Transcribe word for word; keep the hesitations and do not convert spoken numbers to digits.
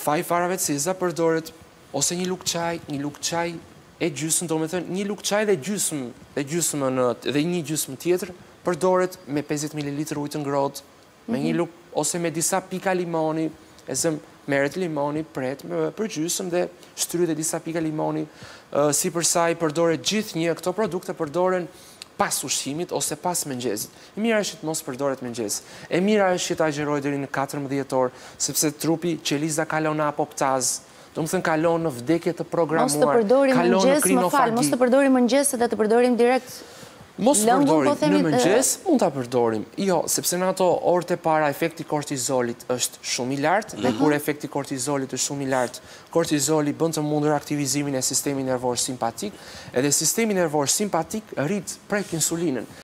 Faji farave të zeza përdoret ose një lugë çaj, një lugë çaj e gjysmë, do me thënë, një lugë çaj dhe gjysmë, dhe gjysmë në, dhe një gjysmë tjetër, përdoret me pesëdhjetë mililitra ujë të ngrohtë, me një lugë, ose me disa pika limoni, e zëm merret limoni, pret për gjysmë dhe shtyr dhe disa pika limoni, si përsa i përdoret gjithë një, këto produkte përdoren pas ushqimit ose pas mëngjesit. E mira është që të mos përdoret mëngjes. E mira është që ta agjeroj deri në katërmbëdhjetë orë, sepse trupi qelizda kalon në apoptaz, do më thënë kalon në vdekje të programuar, kalon në krinofagi. Mos të përdorim mëngjes dhe të përdorim direkt Mos të përdorim në mëngjes, mund të përdorim. Jo, sepse në ato orët e para efekti kortizolit është shumë i lartë, dhe kur efekti kortizolit është shumë i lartë, kortizoli bën të mundur aktivizimin e sistemi nervor simpatik, edhe sistemi nervor simpatik rrit prek insulinën.